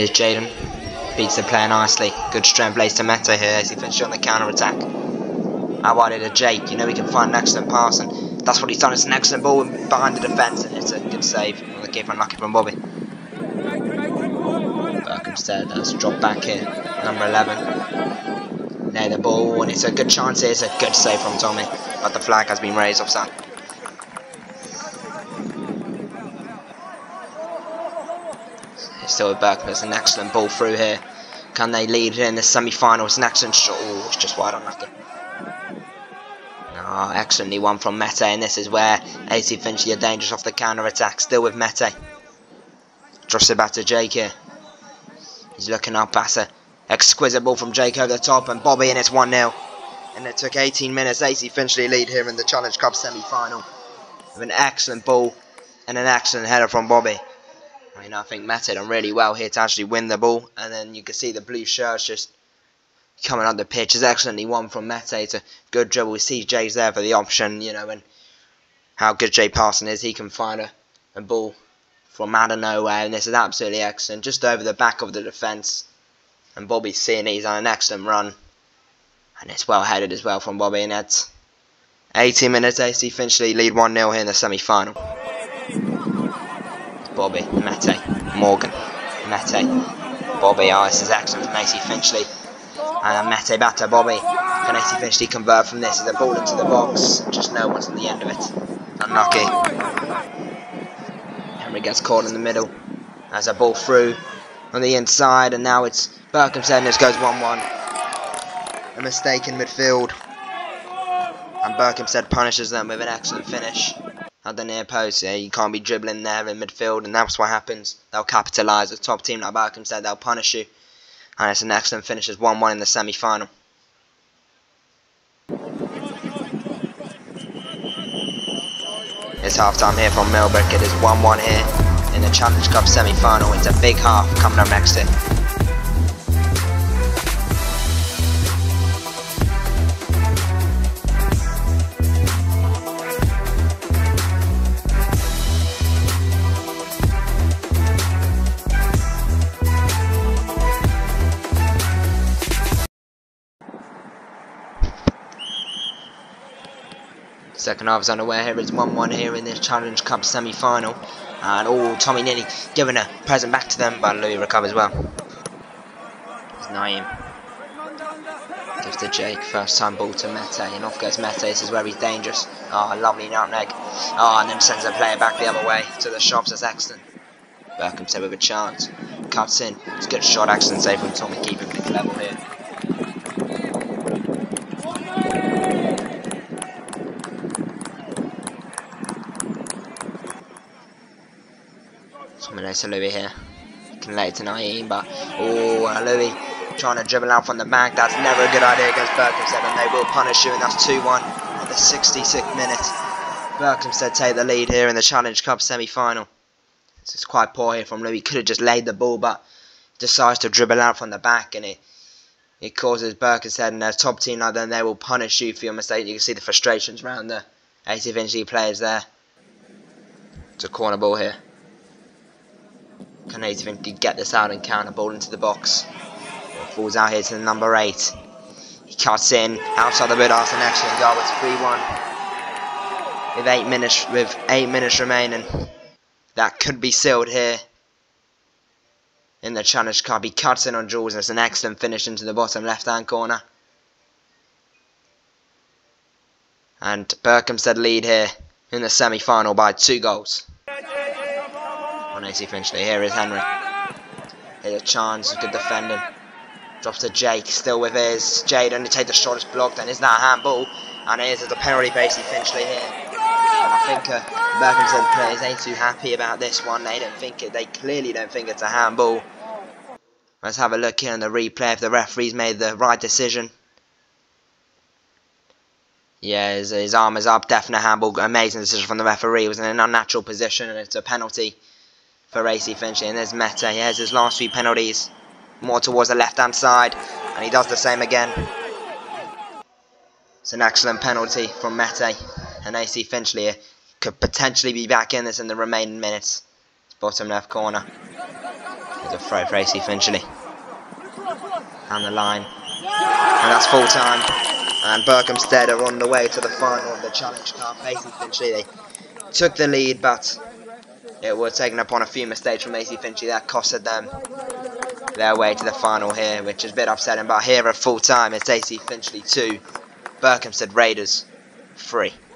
Here's Jaden. Beats the player nicely. Good strength lays to Mete here as he finishes on the counter attack. Out wide to Jake. You know he can find an excellent pass, and that's what he's done. It's an excellent ball behind the defence, and it's a good save from the keeper. Unlucky from Bobby. Berkhamsted has dropped back here. Number 11. Near the ball, and it's a good chance here. It's a good save from Tommy, but the flag has been raised offside. It's still with Berkham. It's an excellent ball through here. Can they lead in the semi-final? It's an excellent shot. Oh, it's just wide, unlucky. Oh, excellently won from Mete, and this is where AC Finchley are dangerous off the counter-attack. Still with Mete. Drops it back to Jake here. He's looking up. That's an exquisite ball from Jake over the top, and Bobby, and it's 1-0. And it took 18 minutes. AC Finchley lead here in the Challenge Cup semi-final with an excellent ball and an excellent header from Bobby. I mean, I think Mete done really well here to actually win the ball, and then you can see the blue shirts just coming up the pitch. Is excellently won from Mete. It's a good dribble. We see Jay's there for the option, you know, and how good Jay Parson is. He can find a ball from out of nowhere, and this is absolutely excellent. Just over the back of the defence, and Bobby's seeing it. He's on an excellent run, and it's well headed as well from Bobby, and that's 18 minutes. AC Finchley lead 1-0 here in the semi-final. Bobby, Mete, Morgan, Mete, Bobby. Oh, this is excellent from AC Finchley. And Mete back to Bobby. Can AC Finchley convert from this? Is a ball into the box. Just no one's on the end of it. Unlucky. Henry gets caught in the middle. There's a ball through on the inside, and now it's Berkhamsted, and this goes 1-1. A mistake in midfield. And Berkhamsted punishes them with an excellent finish at the near post. Yeah, you can't be dribbling there in midfield, and that's what happens. They'll capitalise. A top team like Berkhamsted, they'll punish you. And it's an excellent finish. It's 1-1 in the semi-final. It's half-time here from Millbrook. It is 1-1 here in the Challenge Cup semi-final. It's a big half coming up next year. Second half is underway here. It's 1-1 here in this Challenge Cup semi-final. And Tommy nearly giving a present back to them, but Louis recovers well. It's Naeem. Gives to Jake. First time ball to Mete. And off goes Mete. This is where he's dangerous. Oh, lovely nutmeg. Oh, and then sends the player back the other way to the shops. That's excellent. Berkhamsted with a chance. Cuts in. It's a good shot. Excellent save from Tommy, keeping things level here. To Louis here. Can lay it to Naeem, but Louis trying to dribble out from the back. That's never a good idea against Berkhamsted, and they will punish you, and that's 2-1 at the 66th minute. Berkhamsted take the lead here in the Challenge Cup semi-final. This is quite poor here from Louis. Could have just laid the ball, but decides to dribble out from the back, and it causes Berkhamsted and their top team like that, and they will punish you for your mistake. You can see the frustrations around the AC Finchley players there. It's a corner ball here. Can AC Finchley get this out and counter ball into the box? It falls out here to the number 8. He cuts in outside the mid. That's an excellent goal. It's 3-1 with 8 minutes remaining. That could be sealed here in the Challenge Cup. He cuts in on Jules, and it's an excellent finish into the bottom left-hand corner. And Berkhamsted lead here in the semi-final by 2 goals. On AC Finchley. Here is Henry. Here's a chance. Good defending. Drops to Jake. Still with his. Jade only take the shot. It's blocked. And is that a handball? And it is a penalty for AC Finchley here. And I think Berkhamsted players ain't too happy about this one. They don't think it. They clearly don't think it's a handball. Let's have a look here on the replay if the referee's made the right decision. Yeah, his arm is up. Definite handball. Amazing decision from the referee. It was in an unnatural position, and it's a penalty for AC Finchley. And there's Mete. He has his last few penalties, more towards the left-hand side, and he does the same again. It's an excellent penalty from Mete, and AC Finchley could potentially be back in this in the remaining minutes. It's bottom left corner. The throw for AC Finchley. And the line. And that's full time. And Berkhamsted are on the way to the final of the Challenge Cup. AC Finchley, they took the lead, but it was taken upon a few mistakes from AC Finchley that costed them their way to the final here, which is a bit upsetting. But here at full time, it's AC Finchley 2, Berkhamsted Raiders 3.